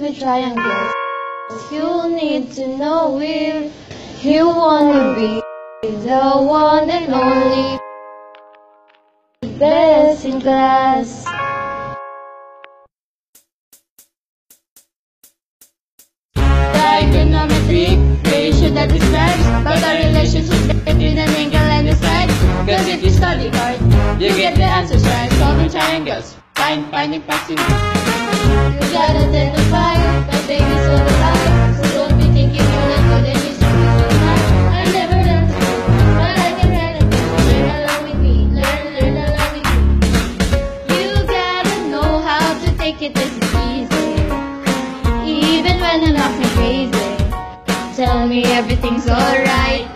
with triangles. You need to know if you wanna be the one and only best in class. Trigonometry equation that describes but the relationship between an angle and the side. Cause if you study hard, you get the answers right. Solving triangles, finding proximity. You gotta identify, but baby's all alive. So don't be thinking you're not good and you should be so smart. I never learned to do, but I can write a book. Learn along with me, learn along with me. You gotta know how to take it as easy, even when I'm acting crazy. Tell me everything's alright.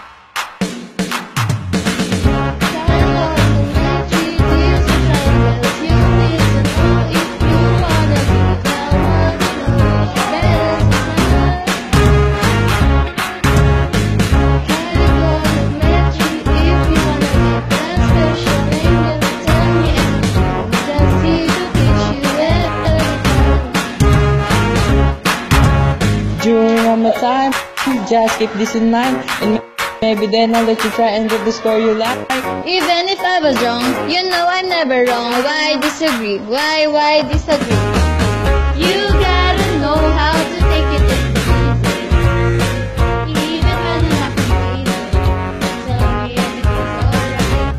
During my time, just keep this in mind, and maybe then I'll let you try and get the score you like. Even if I was wrong, you know I'm never wrong. Why disagree? Why disagree? You gotta know how to take it easy, even when I'm not crazy. Tell me everything's alright.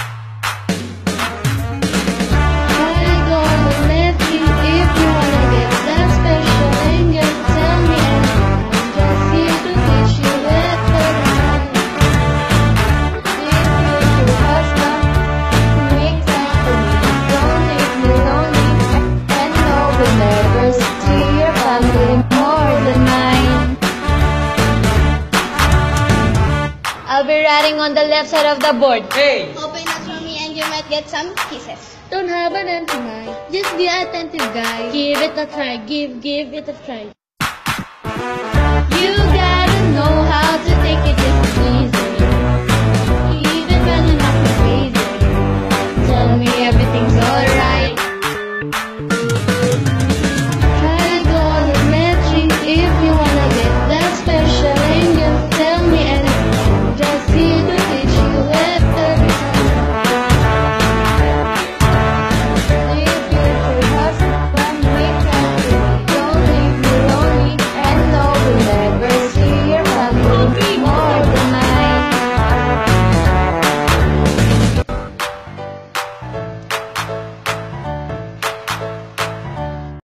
Trigonometry, if you wanna get that special angle, tell me anything. Just here to teach you better. I'll be writing on the left side of the board. Hey! Open up for me and you might get some kisses. Don't have an empty mind. Just be attentive, guy. Give it a try. Give it a try. You